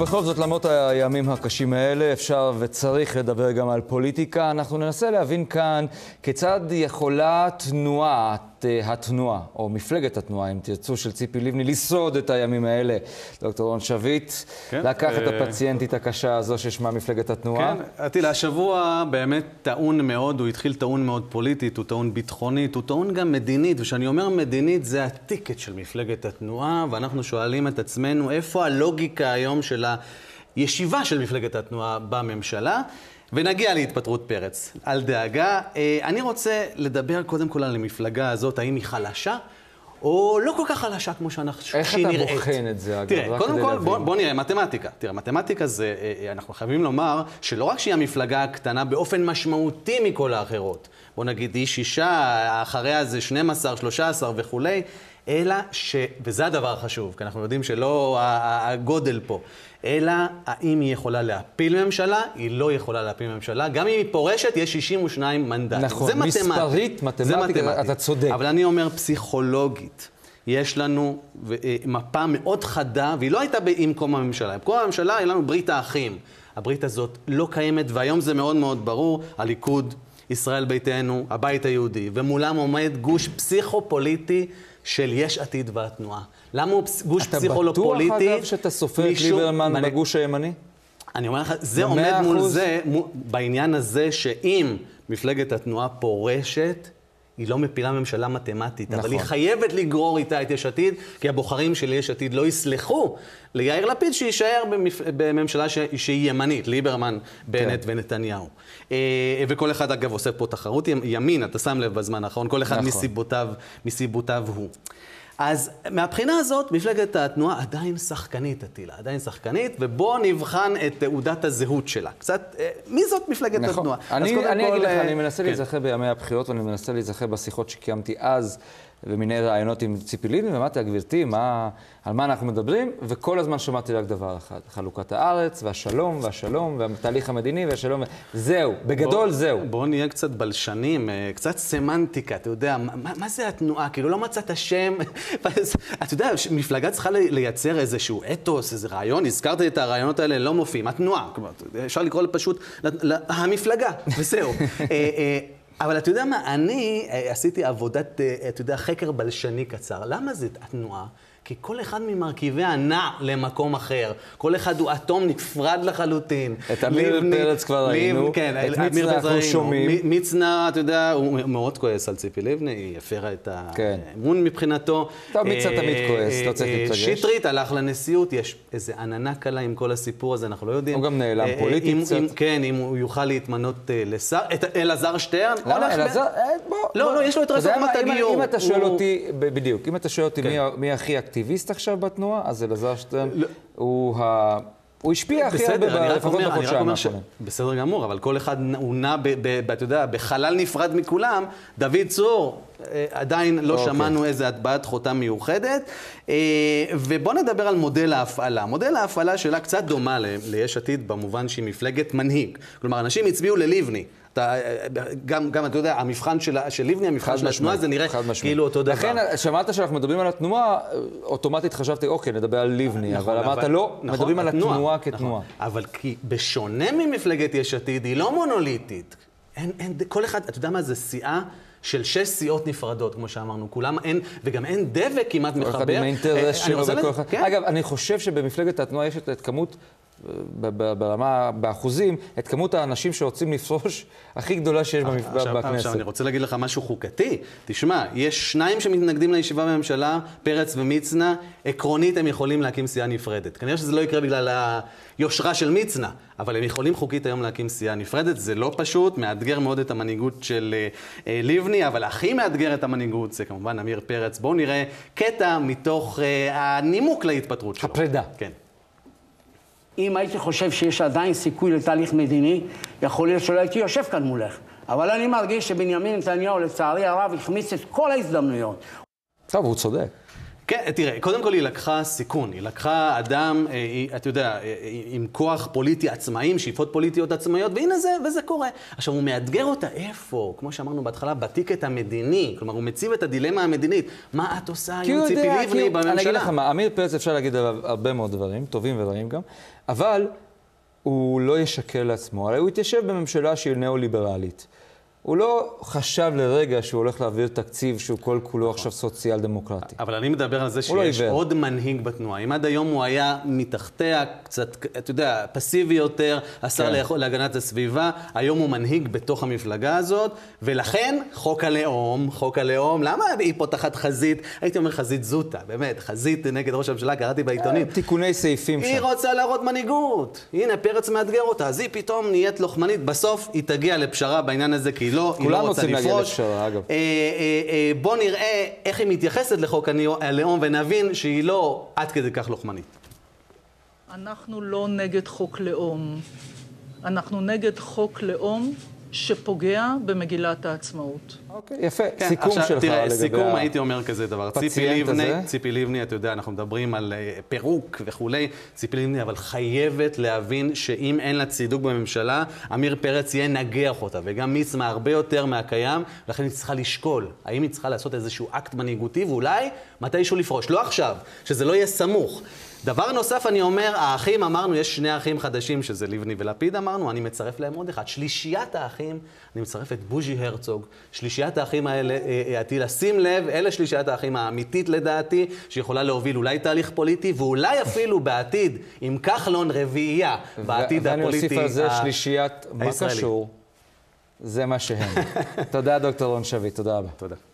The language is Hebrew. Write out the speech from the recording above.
ובכל זאת, למרות הימים הקשים האלה, אפשר וצריך לדבר גם על פוליטיקה. אנחנו ננסה להבין כאן כיצד יכולה התנועה, או מפלגת התנועה, אם תרצו, של ציפי לבני, לשרוד את הימים האלה. דוקטור רון שביט, לקח את הפציינטית הקשה הזו ששמה מפלגת התנועה. כן, תראה, השבוע באמת טעון מאוד, הוא התחיל טעון מאוד פוליטית, הוא טעון ביטחונית, הוא טעון גם מדינית, ושאני אומר מדינית זה הטיקט של מפלגת התנועה, ואנחנו שואלים את עצמנו איפה הלוגיקה היום של הישיבה של מפלגת התנועה בממשלה, ונגיע להתפטרות פרץ. על דאגה, אני רוצה לדבר קודם כל על המפלגה הזאת, האם היא חלשה, או לא כל כך חלשה כמו שהיא נראית. איך אתה בוחן את זה, אגב? תראה, קודם כל, בוא נראה, מתמטיקה. תראה, מתמטיקה זה, אנחנו חייבים לומר, שלא רק שהיא המפלגה הקטנה באופן משמעותי מכל האחרות, בוא נגיד, היא 6, אחריה זה 12, 13 וכולי, אלא וזה הדבר החשוב, כי אנחנו יודעים שלא הגודל פה, אלא האם היא יכולה להפיל ממשלה, היא לא יכולה להפיל ממשלה, גם אם היא פורשת, יש 62 מנדטים. נכון, זה מספרית, מתמטית, אתה צודק. אבל אני אומר פסיכולוגית, יש לנו מפה מאוד חדה, והיא לא הייתה עם קום הממשלה. עם קום הממשלה, היה לנו ברית האחים. הברית הזאת לא קיימת, והיום זה מאוד מאוד ברור, הליכוד, ישראל ביתנו, הבית היהודי, ומולם עומד גוש פסיכופוליטי של יש עתיד והתנועה. למה הוא גוש פסיכופוליטי? אתה בטוח, אגב, שאתה סופר את ליברמן בגוש הימני? אני אומר לך, זה עומד מול זה, בעניין הזה שאם מפלגת התנועה פורשת, היא לא מפילה ממשלה מתמטית, נכון. אבל היא חייבת לגרור איתה את יש עתיד, כי הבוחרים של יש עתיד לא יסלחו ליאיר לפיד שישאר בממשלה שהיא ימנית, ליברמן, בנט ונתניהו. וכל אחד אגב עושה פה תחרות ימין, אתה שם לב בזמן האחרון, כל אחד מסיבותיו הוא. אז מהבחינה הזאת, מפלגת התנועה עדיין שחקנית, עטילה, עדיין שחקנית, ובוא נבחן את תעודת הזהות שלה. קצת, מי זאת מפלגת התנועה? אני אגיד לך, אני מנסה להיזכר בימי הבחירות, ואני מנסה להיזכר בשיחות שקיימתי אז, ומיני רעיונות עם ציפי לבני, ואמרתי לה, גברתי, על מה אנחנו מדברים? וכל הזמן שמעתי רק דבר אחד, חלוקת הארץ, והשלום, והתהליך המדיני, והשלום, זהו, בגדול זהו. בואו נהיה קצת בלשנים, קצת סמנטיקה, אתה יודע, מה זה התנועה? כאילו לא מצאת השם, אתה יודע, מפלגה צריכה לייצר איזשהו אתוס, איזה רעיון, הזכרת את הרעיונות האלה, לא מופיעים, התנועה, אפשר לקרוא פשוט, המפלגה, וזהו. אבל אתה יודע מה, אני עשיתי עבודת, אתה יודע, חקר בלשני קצר. למה זה התנועה? כי כל אחד ממרכיביה נע למקום אחר. כל אחד הוא אטום נפרד לחלוטין. את אמיר פרץ כבר ראינו, כן, את מצנע אנחנו שומעים. מצנע, אתה יודע, הוא מאוד כועס על ציפי לבני, היא הפרה את האמון מבחינתו. טוב, מצנע תמיד כועס, לא צריך להתרגש. שטרית הלך לנשיאות, יש איזה עננה קלה עם כל הסיפור הזה, אנחנו לא יודעים. הוא גם נעלם פוליטית קצת. כן, אם הוא יוכל להתמנות לשר. אלעזר שטרן? למה? אלעזר, בוא. לא, יש לו את רפורמת הגיור. אם אתה שואל אותי, בדיוק, אם אתה שואל אותי מי הכי אקטיביסט עכשיו בתנועה, אז אלעזר שטרן הוא השפיע הכי הרבה לפחות בחודשיים האחרונים. בסדר גמור, אבל כל אחד הוא נע, אתה יודע, בחלל נפרד מכולם. דוד צור, עדיין לא שמענו איזה הטבעת חותם מיוחדת. ובוא נדבר על מודל ההפעלה. מודל ההפעלה שלה קצת דומה ליש עתיד במובן שהיא מפלגת מנהיג. כלומר, אנשים הצביעו ללבני. גם, אתה יודע, המבחן של לבני, המבחן של התנועה, זה נראה כאילו אותו דבר. לכן, שמעת שאנחנו מדברים על התנועה, אוטומטית חשבתי, אוקיי, נדבר על לבני, אבל אמרת לא, מדברים על התנועה כתנועה. אבל כי בשונה ממפלגת יש עתיד, היא לא מונוליטית. כל אחד, אתה יודע מה, זה סיעה של 6 סיעות נפרדות, כמו שאמרנו, כולם אין, וגם אין דבק כמעט מחבר. כל אחד עם האינטרס שלו וכל אחד. אגב, אני חושב שבמפלגת התנועה יש את כמות, באחוזים, את כמות האנשים שרוצים לפרוש הכי גדולה שיש בכנסת. עכשיו, אני רוצה להגיד לך משהו חוקתי. תשמע, יש 2 שמתנגדים לישיבה בממשלה, פרץ ומצנע, עקרונית הם יכולים להקים סיעה נפרדת. כנראה שזה לא יקרה בגלל היושרה של מצנע, אבל הם יכולים חוקית היום להקים סיעה נפרדת. זה לא פשוט, מאתגר מאוד את המנהיגות של לבני, אבל הכי מאתגר את המנהיגות זה כמובן אמיר פרץ. בואו נראה קטע מתוך הנימוק להתפטרות שלו. הפרידה. כן. אם הייתי חושב שיש עדיין סיכוי לתהליך מדיני, יכול להיות שלא הייתי יושב כאן מולך. אבל אני מרגיש שבנימין נתניהו, לצערי הרב, החמיץ את כל ההזדמנויות. טוב, הוא צודק. כן, תראה, קודם כל היא לקחה סיכון, היא לקחה אדם, אתה יודע, עם כוח פוליטי עצמאי, עם שאיפות פוליטיות עצמאיות, והנה זה, וזה קורה. עכשיו, הוא מאתגר אותה איפה? כמו שאמרנו בהתחלה, בטיקט המדיני, כלומר, הוא מציב את הדילמה המדינית. מה את עושה עם ציפי לבני בממשלה? אני אגיד לך מה, עמיר פרץ אפשר להגיד עליו הרבה מאוד דברים, טובים ורעים גם, אבל הוא לא ישקר לעצמו, הרי הוא התיישב בממשלה שהיא ניאו-ליברלית. הוא לא חשב לרגע שהוא הולך להעביר תקציב שהוא כל כולו עכשיו סוציאל דמוקרטי. אבל אני מדבר על זה שיש עוד מנהיג בתנועה. אם עד היום הוא היה מתחתיה קצת, אתה יודע, פסיבי יותר, השר להגנת הסביבה, היום הוא מנהיג בתוך המפלגה הזאת, ולכן חוק הלאום, למה היא פותחת חזית? הייתי אומר חזית זוטה, באמת, חזית נגד ראש הממשלה, קראתי בעיתונים. תיקוני סעיפים שם. היא רוצה להראות מנהיגות. הנה, פרץ מאתגר אותה, אז היא פתאום נהיית לוחמנית. בסוף היא תגיע לפשרה בעניין הזה, כי היא לא רוצה לפרוש. בוא נראה איך היא מתייחסת לחוק הלאום ונבין שהיא לא עד כדי כך לוחמנית. אנחנו לא נגד חוק לאום. אנחנו נגד חוק לאום שפוגע במגילת העצמאות. אוקיי, יפה. סיכום שלך לגבי תראה, סיכום הייתי אומר כזה דבר. ציפי לבני, אתה יודע, אנחנו מדברים על פירוק וכולי. ציפי לבני, אבל חייבת להבין שאם אין לה צידוק בממשלה, עמיר פרץ יהיה נגח אותה, וגם מיצמה הרבה יותר מהקיים, לכן היא צריכה לשקול. האם היא צריכה לעשות איזשהו אקט מנהיגותי, ואולי מתישהו לפרוש. לא עכשיו, שזה לא יהיה סמוך. דבר נוסף אני אומר, האחים אמרנו, יש שני אחים חדשים, שזה לבני ולפיד אמרנו, אני מצרף להם עוד אחד. שלישיית האחים, אני מצרף את בוז'י הרצוג. שלישיית האחים האלה, לשים לב, אלה שלישיית האחים האמיתית לדעתי, שיכולה להוביל אולי תהליך פוליטי, ואולי אפילו בעתיד, עם כחלון רביעייה, בעתיד הפוליטי הישראלי. ואני אוסיף על זה שלישיית מה קשור, זה מה שהם. תודה דוקטור רון שביט, תודה רבה. תודה.